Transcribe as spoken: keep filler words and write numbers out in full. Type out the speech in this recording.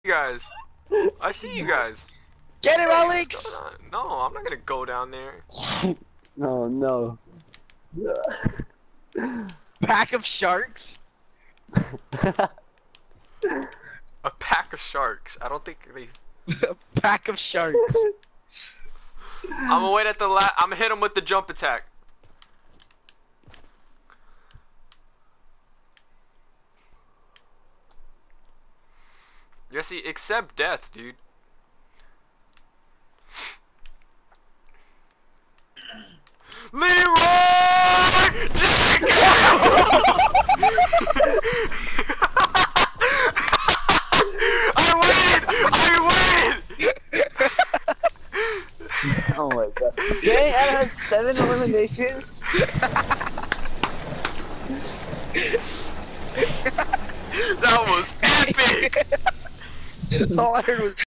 guys. I see you guys. Get him, Hey, Alex! what's going on? No, I'm not gonna go down there. No, no. Pack of sharks? A pack of sharks. I don't think they. A pack of sharks. I'm gonna wait at the la- I'm gonna hit him with the jump attack. Jesse, accept death, dude. Leroy! I waited! I waited! Oh my god. Dang, I had seven eliminations. That was epic! All I heard was